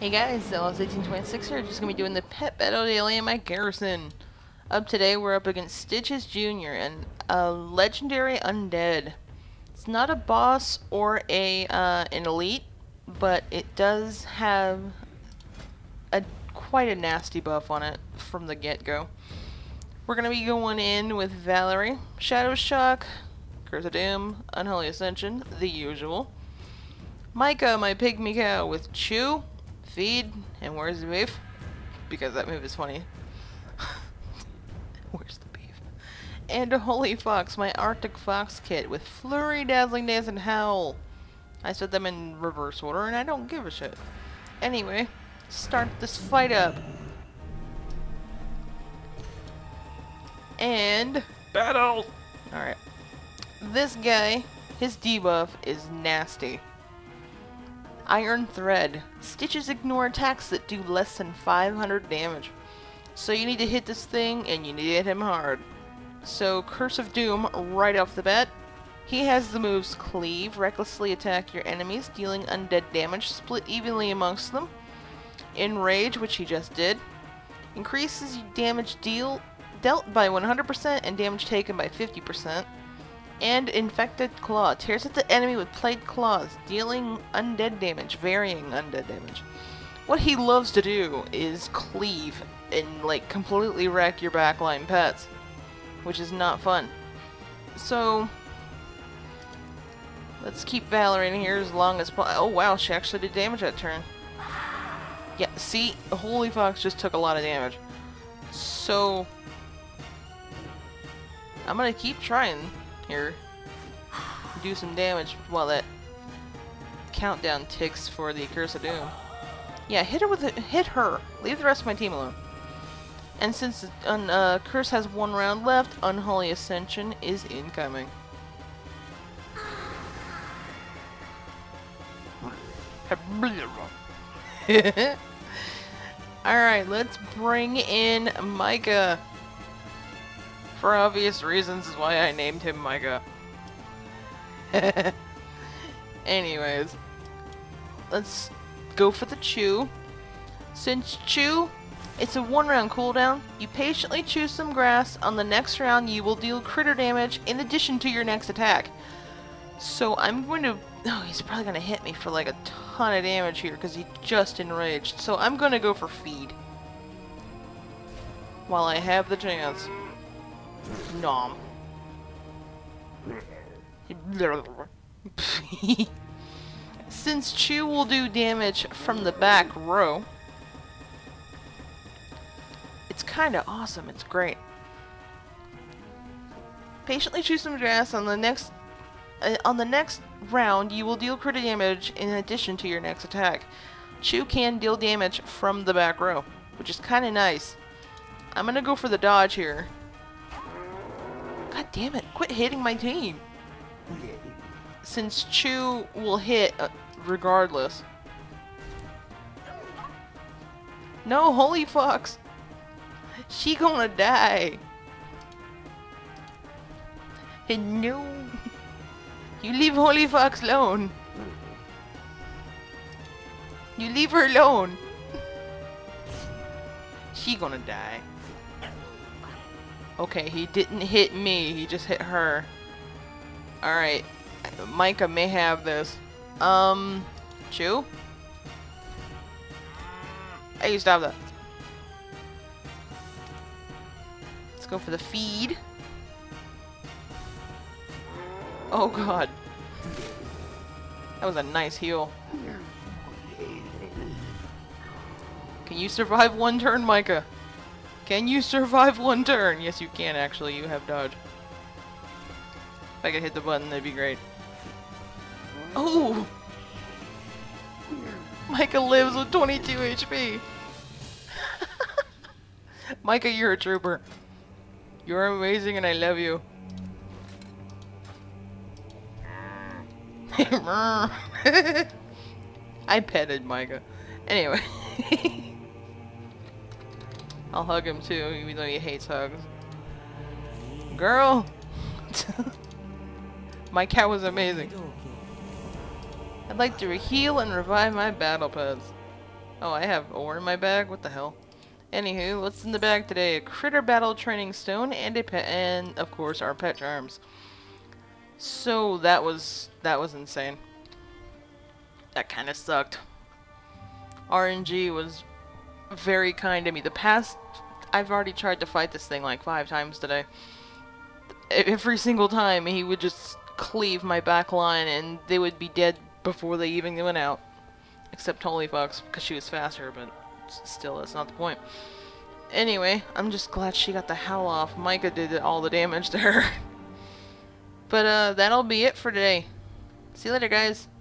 Hey guys, LS1826 here, just gonna be doing the pet battle daily in my Garrison. Up today, we're up against Stitches Jr. and a legendary undead. It's not a boss or an elite, but it does have quite a nasty buff on it from the get-go. We're gonna be going in with Valerie, Shadow Shock, Curse of Doom, Unholy Ascension, the usual. Micah, my pygmy cow, with Chew, Feed, and Where's the Beef? Because that move is funny. Where's the beef? And a Holy Fox, my Arctic Fox kit, with Flurry, Dazzling Dance, and Howl. I set them in reverse order, and I don't give a shit. Anyway, start this fight up. And... battle! Alright. This guy, his debuff is nasty. Iron Thread. Stitches ignore attacks that do less than 500 damage. So you need to hit this thing, and you need to hit him hard. So, Curse of Doom, right off the bat. He has the moves Cleave, recklessly attack your enemies, dealing undead damage, split evenly amongst them. Enrage, which he just did. Increases damage dealt by 100% and damage taken by 50%. And Infected Claw. Tears at the enemy with Plagued Claws, dealing undead damage, varying undead damage. What he loves to do is cleave and, like, completely wreck your backline pets, which is not fun. So, let's keep Valerie in here as long as possible. Oh wow, she actually did damage that turn. Yeah, see? The Holy Fox just took a lot of damage. So, I'm gonna keep trying here. Do some damage while that countdown ticks for the Curse of Doom. Yeah, hit her. Leave the rest of my team alone. And since Curse has one round left, Unholy Ascension is incoming. Alright, let's bring in Micah. For obvious reasons is why I named him Micah. Anyways, let's go for the Chew. Since Chew, it's a 1-round cooldown, you patiently chew some grass. On the next round, you will deal critter damage in addition to your next attack. So I'm going to... Oh, he's probably going to hit me for like a ton of damage here because he just enraged. So I'm going to go for Feed while I have the chance. Nom. Since Chew will do damage from the back row, it's kinda awesome, it's great. Patiently chew some grass. On the next round, you will deal critter damage in addition to your next attack. Chew can deal damage from the back row, which is kinda nice. I'm gonna go for the dodge here. God damn it, quit hitting my team! Since Chew will hit regardless. No, Holy Fox! She gonna die! And no! You leave Holy Fox alone! You leave her alone! She gonna die. Okay, he didn't hit me, he just hit her. Alright, Micah may have this. Chew? Hey, stop that. Let's go for the Feed. Oh god. That was a nice heal. Can you survive one turn, Micah? Can you survive one turn? Yes, you can, actually. You have dodge. If I could hit the button, that'd be great. Oh! Micah lives with 22 HP! Micah, you're a trooper. You're amazing and I love you. I petted Micah. Anyway. I'll hug him too, even though he hates hugs. Girl! My cat was amazing. I'd like to heal and revive my battle pets. Oh, I have ore in my bag? What the hell? Anywho, what's in the bag today? A critter battle training stone and a pet, and of course our pet charms. So that was insane. That kind of sucked. RNG was very kind to me. I've already tried to fight this thing like 5 times today. Every single time he would just cleave my back line and they would be dead before they even went out. Except Holy Fox, because she was faster, but still, that's not the point. Anyway, I'm just glad she got the howl off. Micah did all the damage to her. But that'll be it for today. See you later, guys.